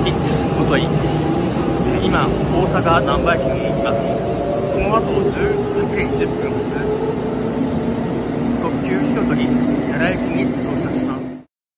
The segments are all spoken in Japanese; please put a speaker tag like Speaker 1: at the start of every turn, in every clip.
Speaker 1: 日おとい、今大阪難波駅にいます。この後18時10分発特急ひろとり奈良駅に乗車します。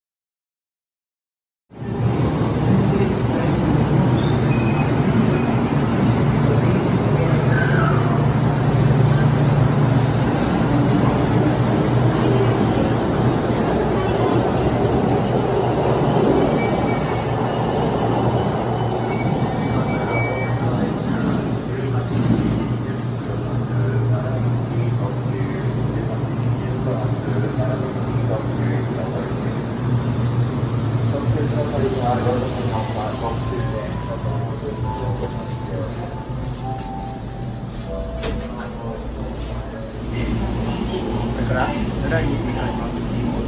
Speaker 1: これから奈良に向かいます。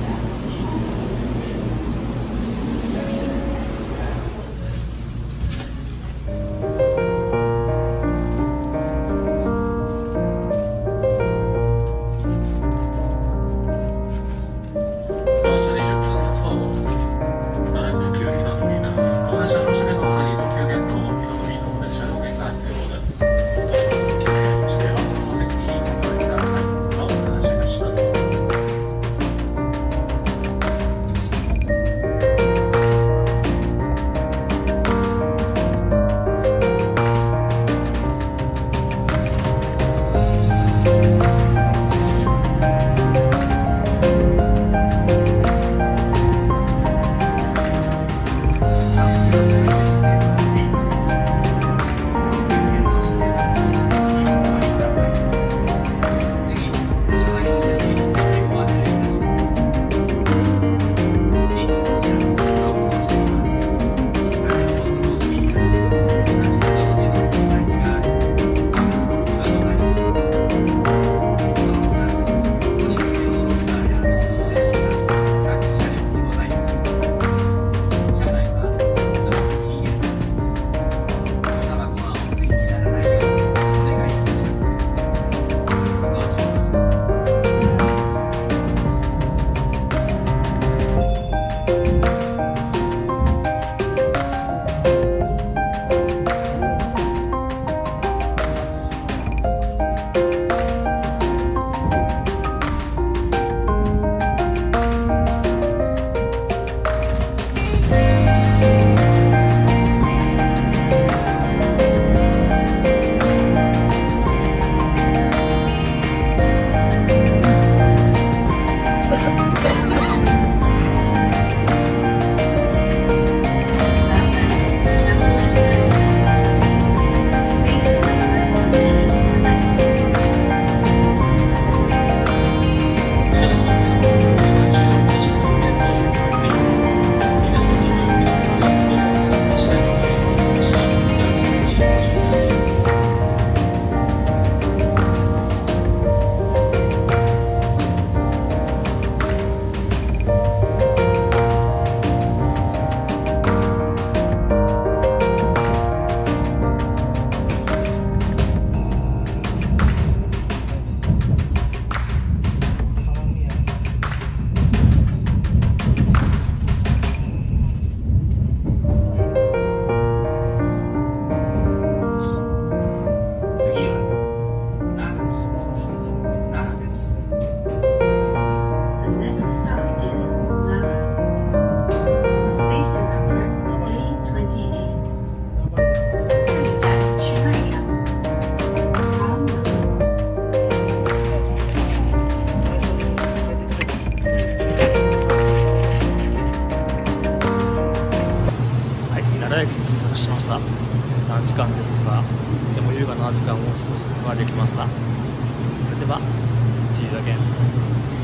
Speaker 1: 奈良駅に到着しました。短時間ですが、とても優雅な時間を過ごすことができました。それでは、See you again.